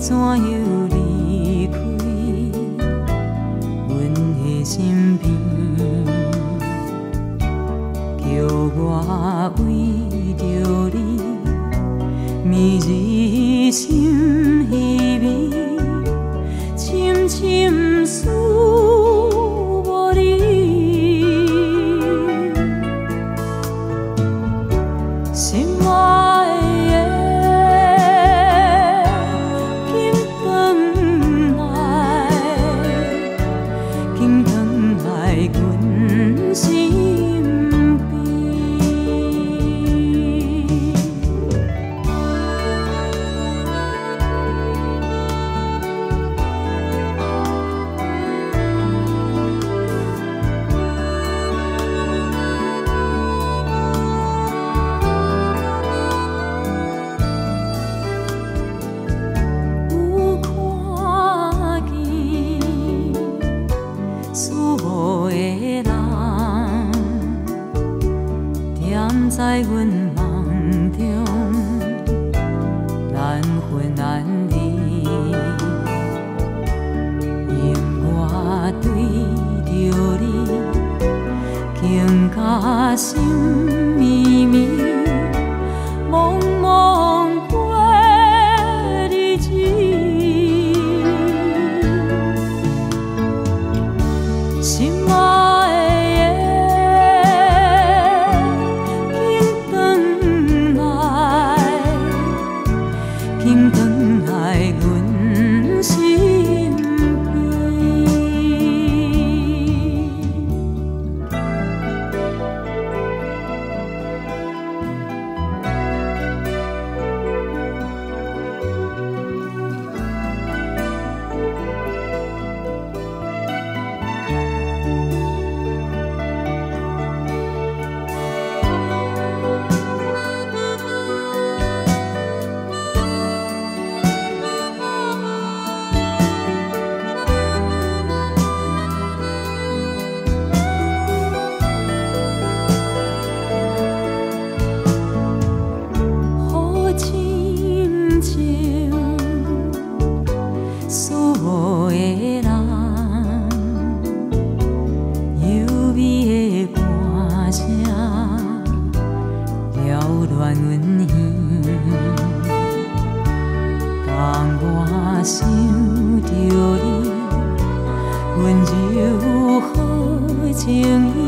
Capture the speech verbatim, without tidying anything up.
怎又离开阮的身边？叫我为着你，绵日心稀微，深深思无离。心爱的，紧转来，紧转来阮身边。有看见思无的人，踮在阮梦中，难分难离。因我对着你，情甲心绵绵，茫茫过日子。心爱的，紧转来，紧转来阮身边。好亲像思无的人，幽微的歌声缭乱阮耳。当我想着你，阮柔好情意。